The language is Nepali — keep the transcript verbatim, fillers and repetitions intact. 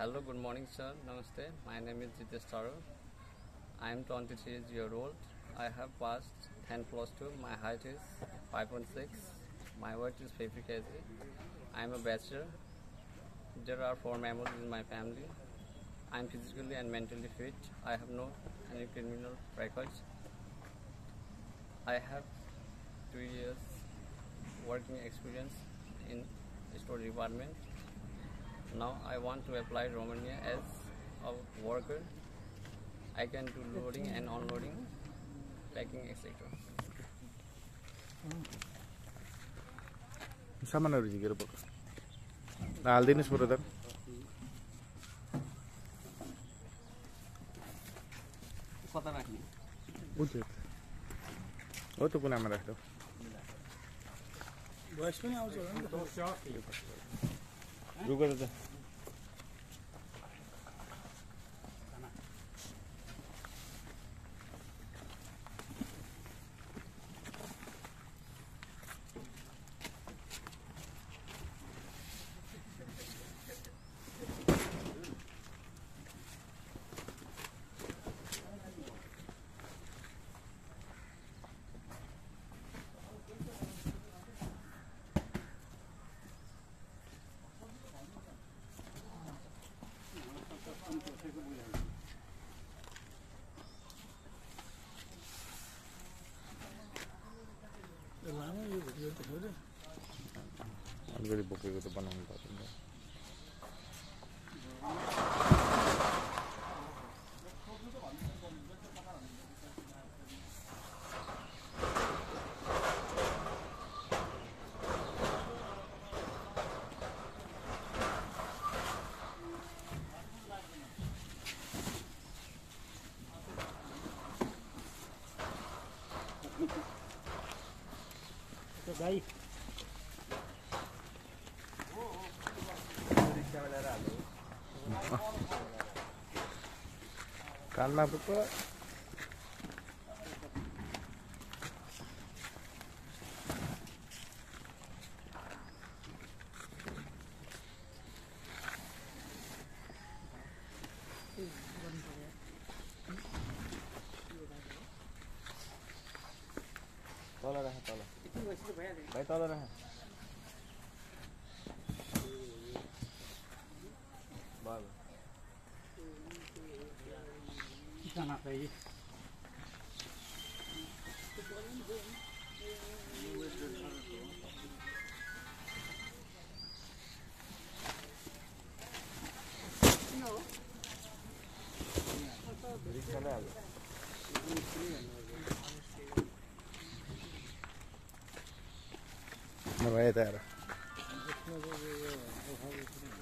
Hello, good morning, sir. Namaste. My name is Jitesh Taro. I am twenty-three years old. I have passed ten plus two. My height is five point six. My weight is fifty kilograms. I am a bachelor. There are four members in my family. I am physically and mentally fit. I have no any criminal records. I have two years working experience in store department. Now I want to apply Romania as a worker. I can do loading and unloading, packing, et cetera. सामानहरु झिकेर पक हाल्दिनुस् ब्रदर कता राख्ने उठ्यो हो त कुनामा राख्दो भोइस पनि आउँछ होला नि त रुक त लामो यो भिडियो त हो रे अलरेडी बोकेको त बनाउनु पर्छ गाई कानमा पुग्छ तल राख तल भाइ तल राख भयो खाना खाइ रिक्साले हाल्यो नभए त